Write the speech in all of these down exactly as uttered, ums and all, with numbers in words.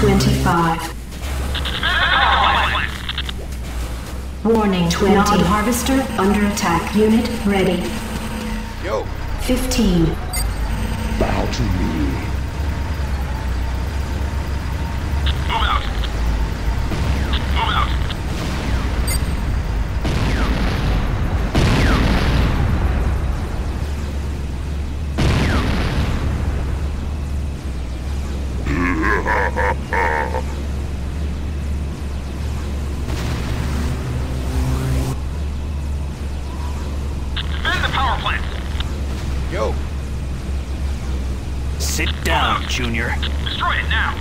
twenty-five. Warning, twenty. Non-harvester under attack. Unit ready. Yo. fifteen. Bow to me. Move out. Move out. Defend the power plant. Yo. Sit down, Junior. Destroy it now.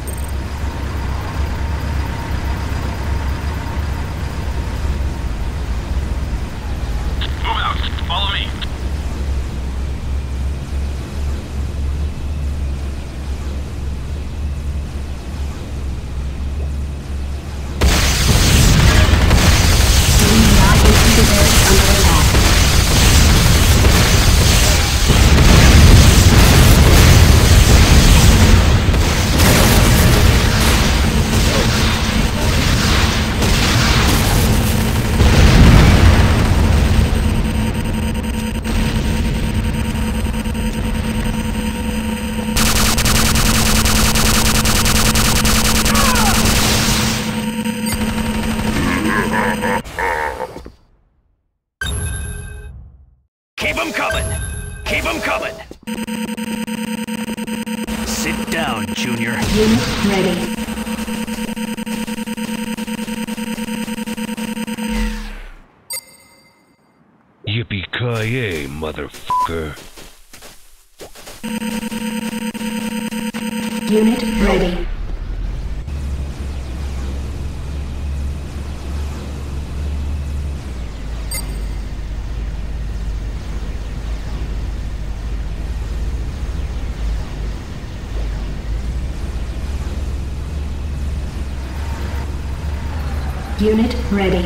Move out. Follow me. Keep them coming! Keep them coming! Sit down, Junior. Unit ready. Yippee-ki-yay, motherfucker. Unit ready. Unit ready.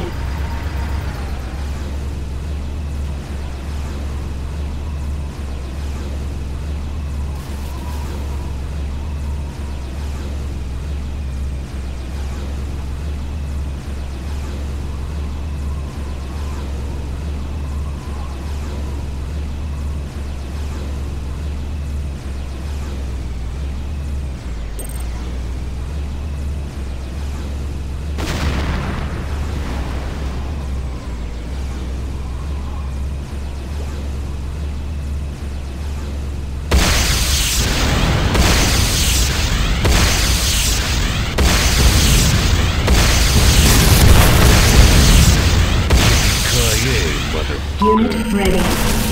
Unit ready.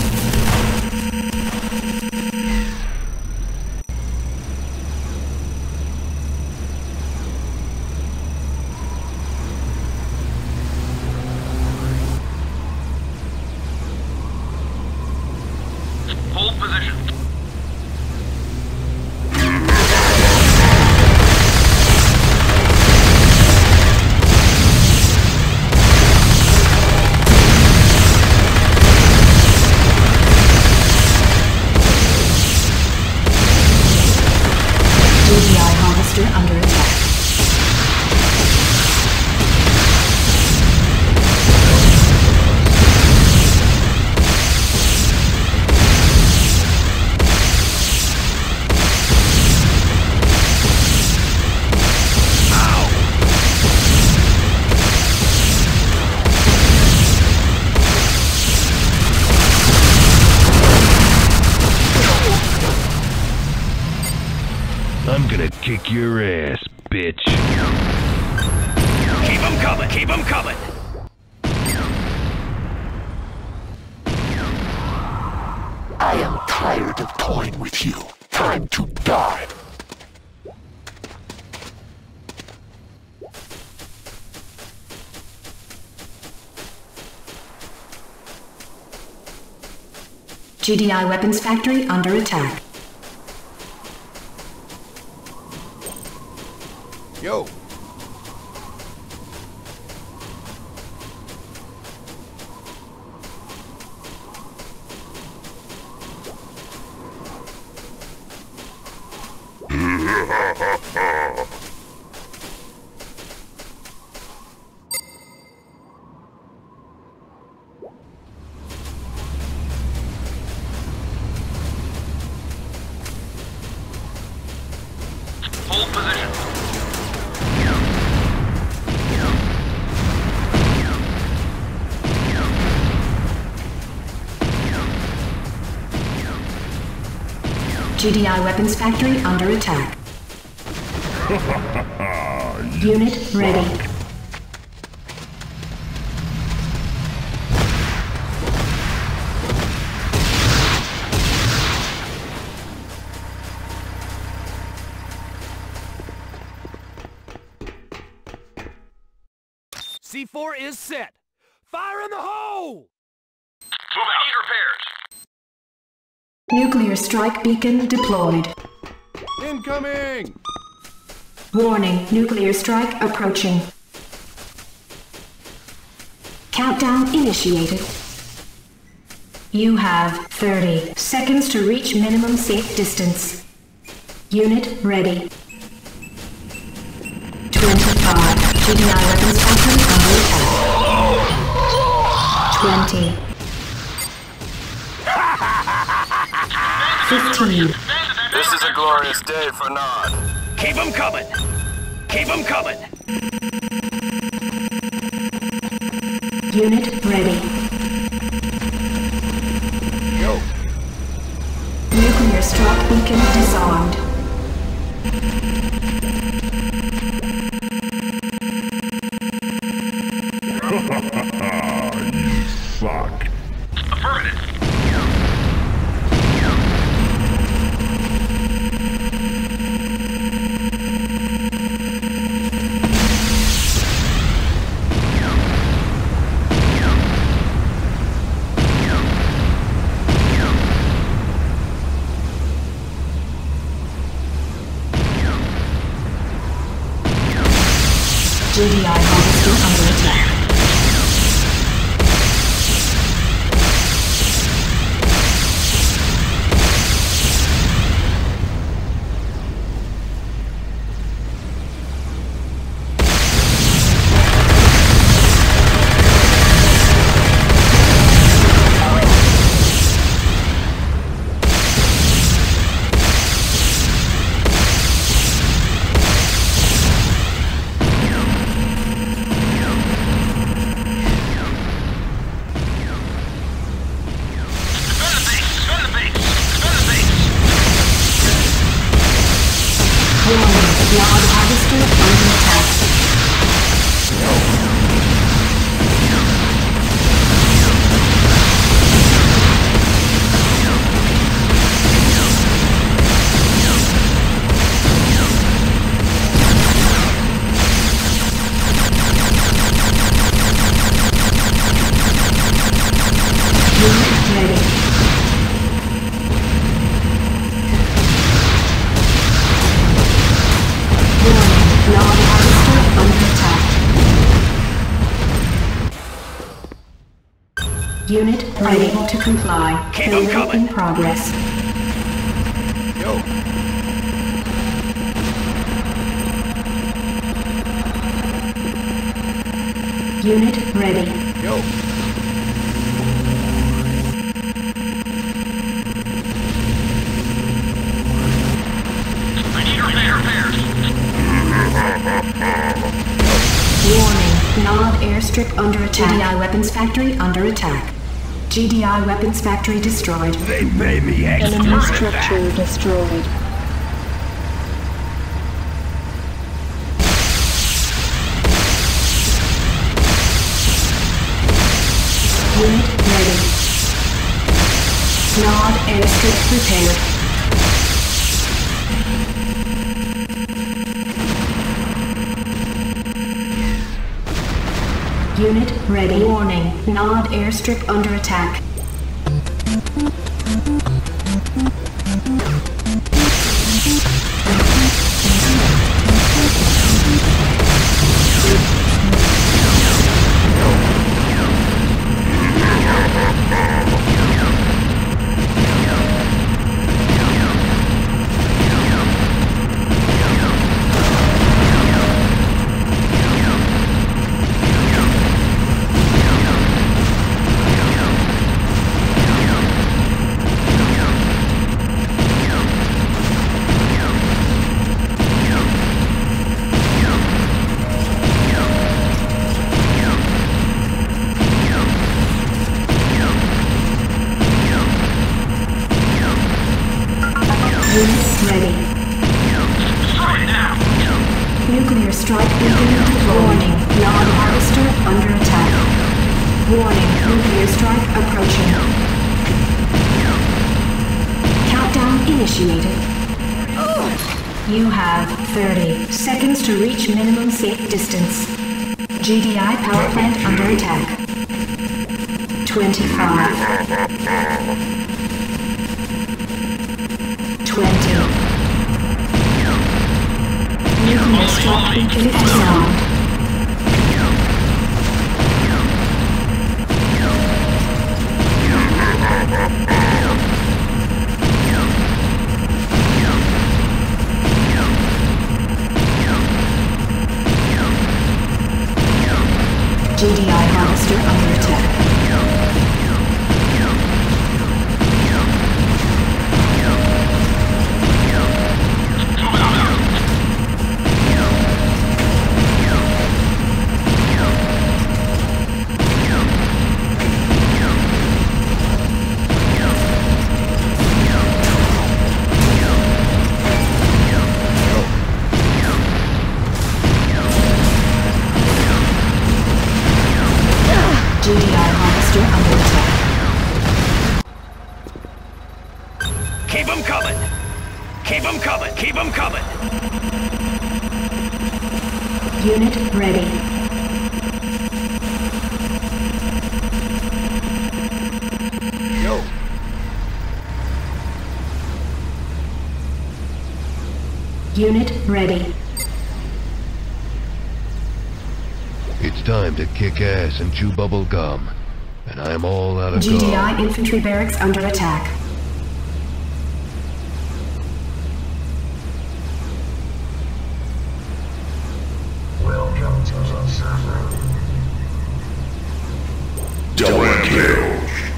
Hold position. Under attack. I'm gonna kick your ass, bitch. Keep them coming! Keep them coming! I am tired of toying with you. Time to die. G D I weapons factory under attack. Yo. Hold position. G D I weapons factory under attack. Unit ready. C four is set. Fire in the hole! Move out. Need repairs. Nuclear strike beacon deployed. Incoming! Warning, nuclear strike approaching. Countdown initiated. You have thirty seconds to reach minimum safe distance. Unit ready. twenty-five. G D I weapons factory under attack. twenty. fifteen. This is a glorious day for Nod. Keep 'em coming! Keep 'em coming! Unit ready. Yo! Nuclear strike beacon disarmed. You suck. Affirmative. G D I harvester under attack. Yard harvester under attack. Unit ready. Yard harvester under attack. Unit unable to comply. Keep 'em Failure coming. in progress. Yo! Unit ready. Yo! I need repairs. Warning. Nod airstrip under attack. G D I weapons factory under attack. G D I weapons factory destroyed. They pay me extra. Enemy structure destroyed. Unit ready. Nod airstrip prepared. Unit ready. Warning. Nod airstrip under attack. Nuclear strike imminent. Warning, non-harvester under attack. Warning, nuclear strike approaching. Countdown initiated. You have thirty seconds to reach minimum safe distance. G D I power plant under attack. twenty-five. twenty. Nuclear strike infinity sound. G D I harvester under attack. G D I harvester under attack. Keep them coming. Keep them coming. Keep them coming. Unit ready. Yo. Unit ready. It's time to kick ass and chew bubble gum. And I'm all out of G D gum. I infantry barracks under attack. Welcome to the server. Double kill.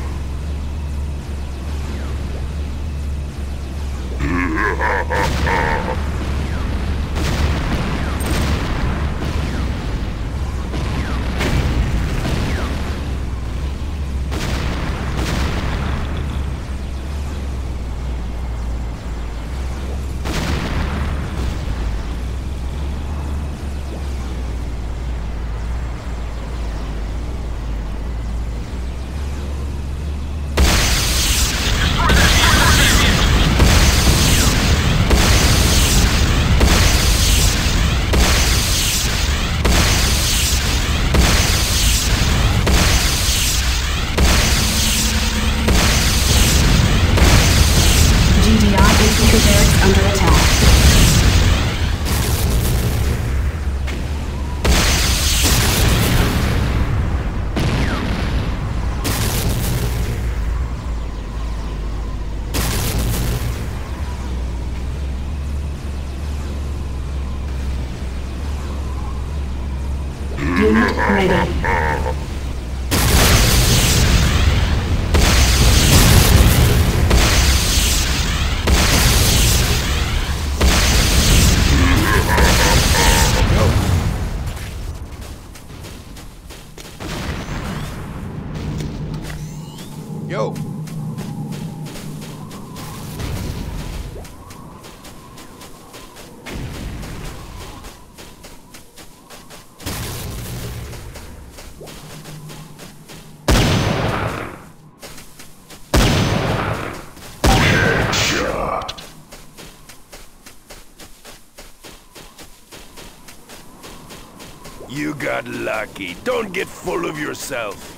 G D I infantry barracks under attack. Unit ready. Yo. Headshot. You got lucky. Don't get full of yourself.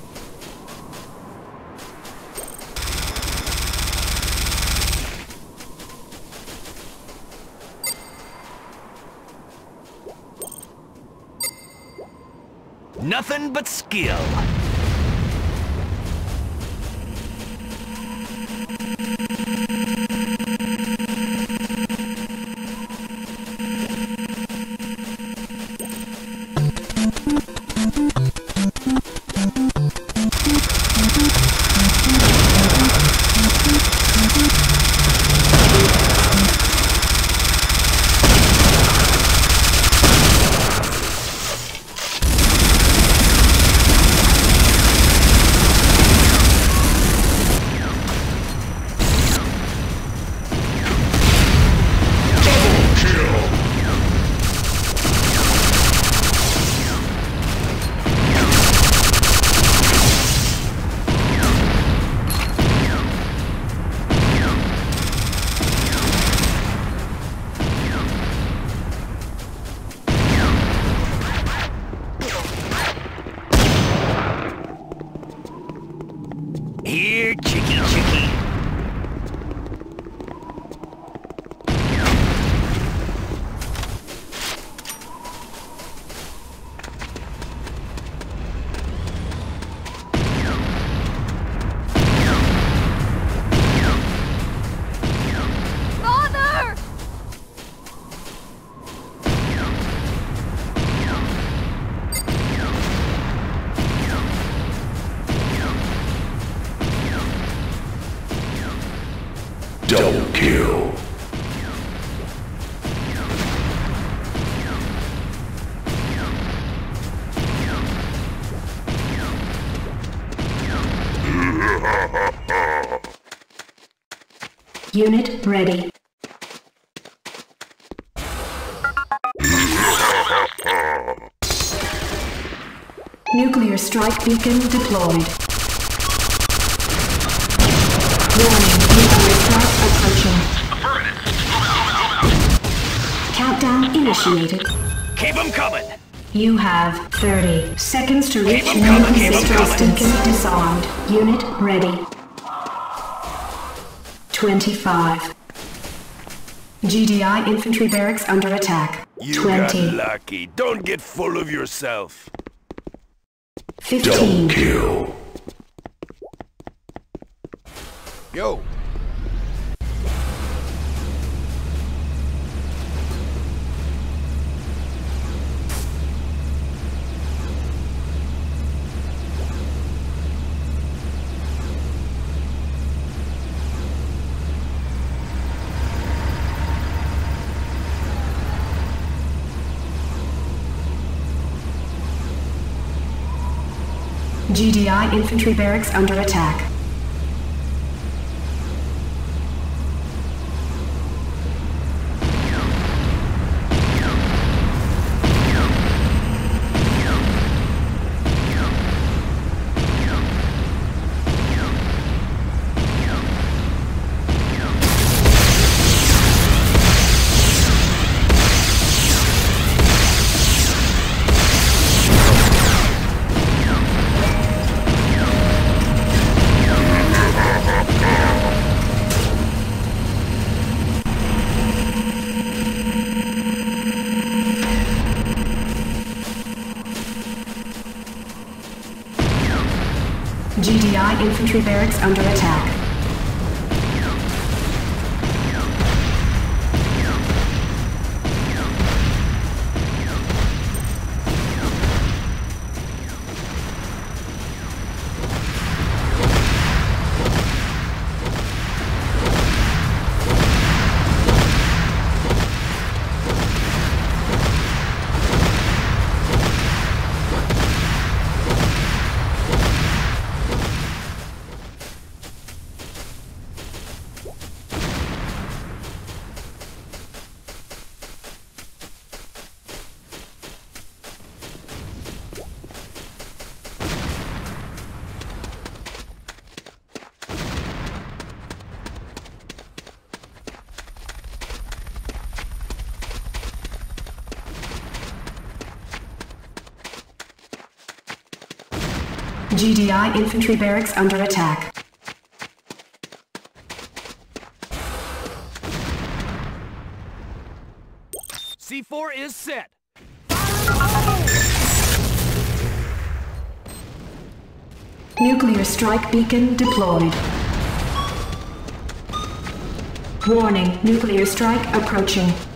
Nothing but skill. Unit ready. Nuclear strike beacon deployed. Warning, nuclear strike approaching. Affirmative. Move out, move out, move out. Countdown initiated. Keep them coming. You have thirty seconds to reach Keep 'em coming, minimum keep 'em safe coming. distance. Disarmed. Unit ready. twenty-five. G D I infantry barracks under attack. You twenty. got lucky. Don't get full of yourself. fifteen. Kill. Yo. G D I infantry barracks under attack. G D I infantry barracks under attack. G D I infantry barracks under attack. C four is set. Nuclear strike beacon deployed. Warning, nuclear strike approaching.